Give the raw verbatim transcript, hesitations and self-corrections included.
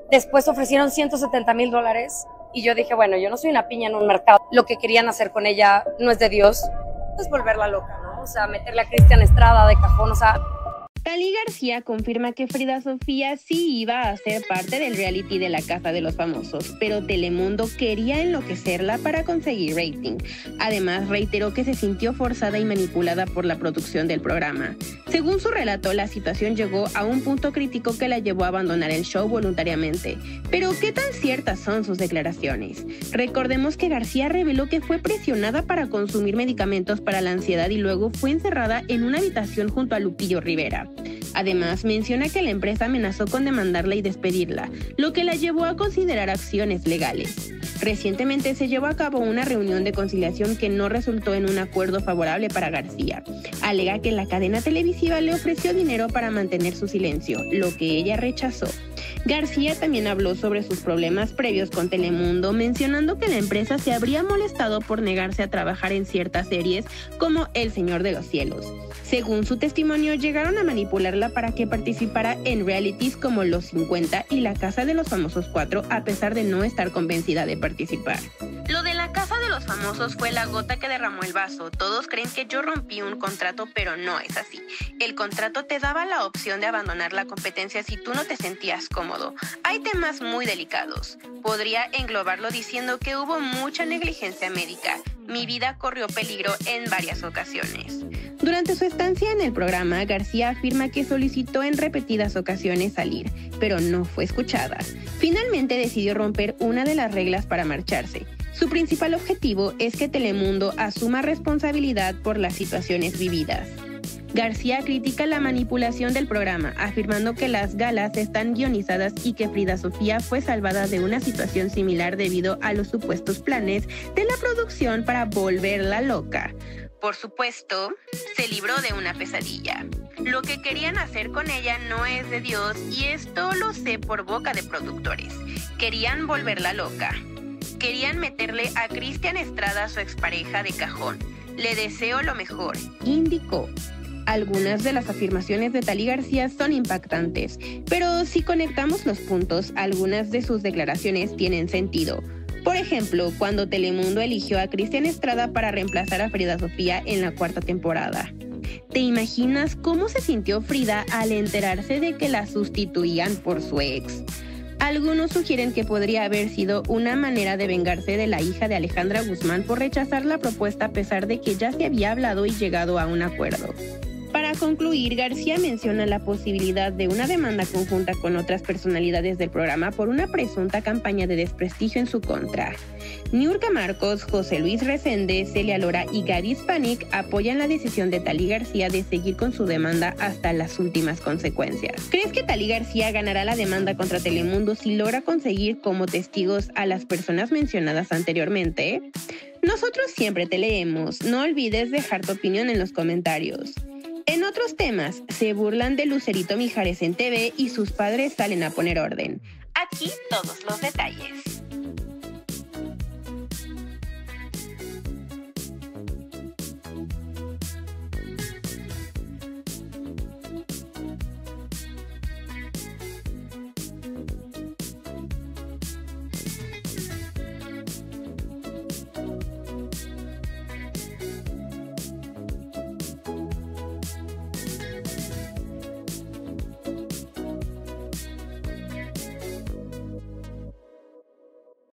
Después ofrecieron ciento setenta mil dólares y yo dije, bueno, yo no soy una piña en un mercado. Lo que querían hacer con ella no es de Dios, es volverla loca, ¿no? O sea, meterle a Cristian Estrada de cajón, o sea... Talí García confirma que Frida Sofía sí iba a ser parte del reality de la Casa de los Famosos, pero Telemundo quería enloquecerla para conseguir rating. Además, reiteró que se sintió forzada y manipulada por la producción del programa. Según su relato, la situación llegó a un punto crítico que la llevó a abandonar el show voluntariamente. Pero, ¿qué tan ciertas son sus declaraciones? Recordemos que García reveló que fue presionada para consumir medicamentos para la ansiedad y luego fue encerrada en una habitación junto a Lupillo Rivera. Además, menciona que la empresa amenazó con demandarla y despedirla, lo que la llevó a considerar acciones legales. Recientemente se llevó a cabo una reunión de conciliación que no resultó en un acuerdo favorable para García. Alega que la cadena televisiva le ofreció dinero para mantener su silencio, lo que ella rechazó. García también habló sobre sus problemas previos con Telemundo, mencionando que la empresa se habría molestado por negarse a trabajar en ciertas series como El Señor de los Cielos. Según su testimonio, llegaron a manipularla para que participara en realities como Los cincuenta y La Casa de los Famosos cuatro, a pesar de no estar convencida de participar. Lo de La Casa de los Famosos fue la gota que derramó el vaso. Todos creen que yo rompí un contrato, pero no es así. El contrato te daba la opción de abandonar la competencia si tú no te sentías cómodo. Hay temas muy delicados. Podría englobarlo diciendo que hubo mucha negligencia médica. Mi vida corrió peligro en varias ocasiones. Durante su estancia en el programa, García afirma que solicitó en repetidas ocasiones salir, pero no fue escuchada. Finalmente decidió romper una de las reglas para marcharse. Su principal objetivo es que Telemundo asuma responsabilidad por las situaciones vividas. García critica la manipulación del programa, afirmando que las galas están guionizadas y que Frida Sofía fue salvada de una situación similar debido a los supuestos planes de la producción para volverla loca. Por supuesto, se libró de una pesadilla. Lo que querían hacer con ella no es de Dios y esto lo sé por boca de productores. Querían volverla loca. Querían meterle a Cristian Estrada, su expareja, de cajón. Le deseo lo mejor, indicó. Algunas de las afirmaciones de Talí García son impactantes, pero si conectamos los puntos, algunas de sus declaraciones tienen sentido. Por ejemplo, cuando Telemundo eligió a Cristian Estrada para reemplazar a Frida Sofía en la cuarta temporada. ¿Te imaginas cómo se sintió Frida al enterarse de que la sustituían por su ex? Algunos sugieren que podría haber sido una manera de vengarse de la hija de Alejandra Guzmán por rechazar la propuesta a pesar de que ya se había hablado y llegado a un acuerdo. Para concluir, García menciona la posibilidad de una demanda conjunta con otras personalidades del programa por una presunta campaña de desprestigio en su contra. Niurka Marcos, José Luis Resende, Celia Lora y Gaby Spanik apoyan la decisión de Talí García de seguir con su demanda hasta las últimas consecuencias. ¿Crees que Talí García ganará la demanda contra Telemundo si logra conseguir como testigos a las personas mencionadas anteriormente? Nosotros siempre te leemos. No olvides dejar tu opinión en los comentarios. En otros temas, se burlan de Lucerito Mijares en T V y sus padres salen a poner orden. Aquí todos los detalles.